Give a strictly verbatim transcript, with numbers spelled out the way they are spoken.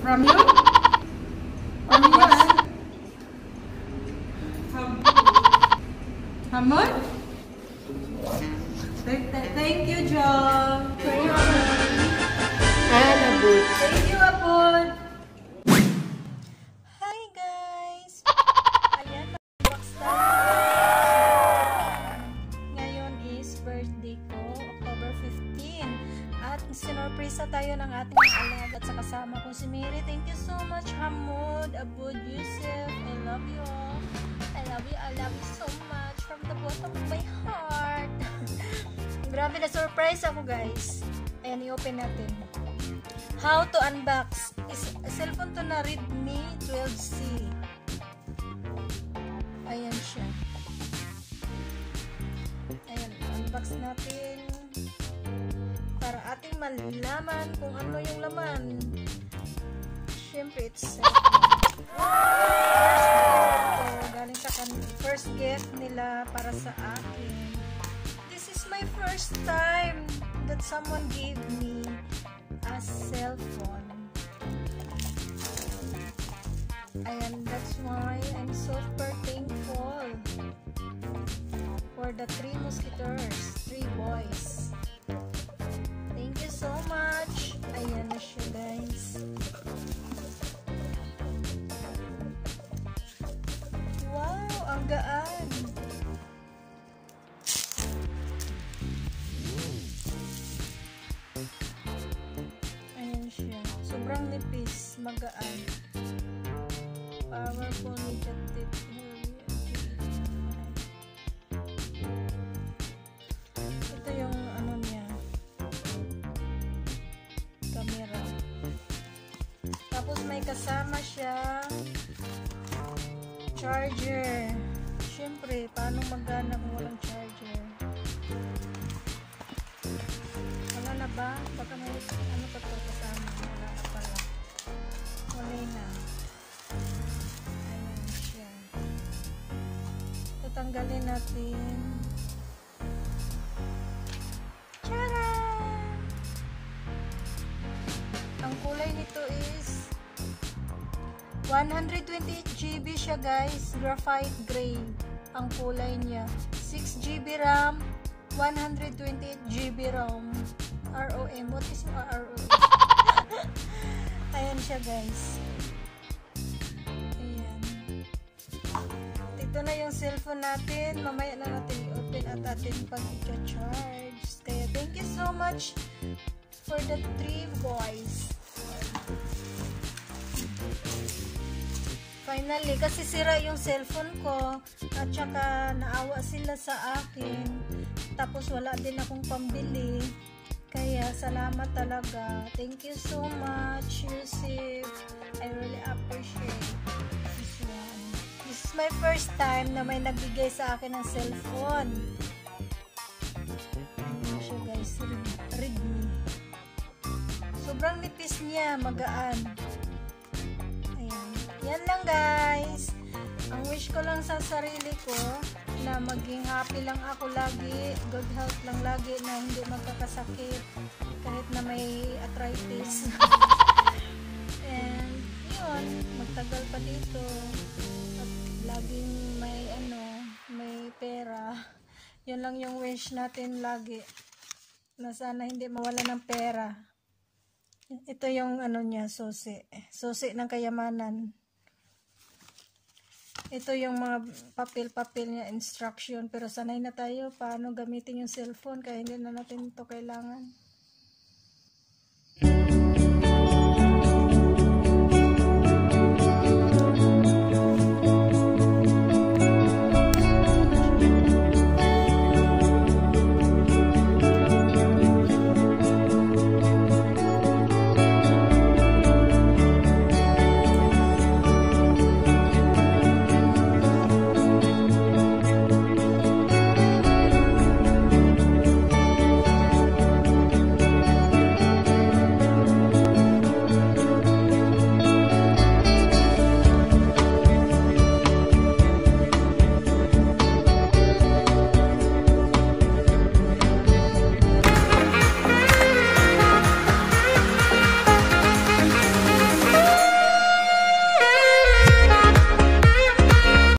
From you? From you? Hamon? Thank you, John. Thank you, Apon. And abot. Thank you, Apon. Hi, guys! Ayan, mag-box na. Ngayon is birthday ko, October fifteenth. At sinurpresa tayo ng ating mga alag at sa kasama ko si Mary. Thank you so much, Hamod, Abud, Yusef. I love you all. I love you, I love you so much from the bottom of my heart. Grabe na surprise ako, guys. Ayan, i-open natin. How to unbox. Is cellphone to na Redmi twelve C. Ayan siya. Ayan, unbox natin para ating malaman kung ano yung laman. Siyempre, it's first, galing sa kan first gift nila para sa akin. This is my first time that someone gave me a cell phone. And that's why I'm super thankful for the three musketeers, three boys. Thank you so much. Ayan na siya, guys. Wow, ang gaan. Sobrang nipis, magaan. Powerful negative. Ito yung ano niya. Camera. Tapos may kasama siya charger. Siyempre, paano magana kung walang charger? Wala na ba? Baka may ano pa to kasama. Wala na pala. Wala na. Ayan siya. Tatanggalin natin. Tcharam! Ang kulay nito is one hundred twenty-eight gigabytes siya, guys. Graphite gray ang kulay niya. six gigabytes RAM, one hundred twenty-eight gigabytes ROM. R O M. What is R O M? Ayan siya, guys. Ayan. Ito na yung cellphone natin. Mamaya na natin i-open at atin pag i-charge. Kaya thank you so much for the three boys. Finally, kasi sira yung cellphone ko at saka naawa sila sa akin. Tapos wala din akong pambili. Kaya salamat talaga. Thank you so much, Yusef. I really appreciate this one. This is my first time na may nagbigay sa akin ng cellphone. Ayan siya, guys. Redmi. Sobrang nipis niya. Magaan. Ayan. Yan lang, guys. Ang wish ko lang sa sarili ko na maging happy lang ako lagi, good health lang lagi, na hindi magkakasakit kahit na may arthritis. And yun, magtagal pa dito at laging may ano, may pera. Yun lang yung wish natin lagi, na sana hindi mawala ng pera. Ito yung ano niya, susi susi ng kayamanan. Ito yung mga papel-papel niya, instruction. Pero sanay na tayo paano gamitin yung cellphone. Kaya hindi na natin ito kailangan.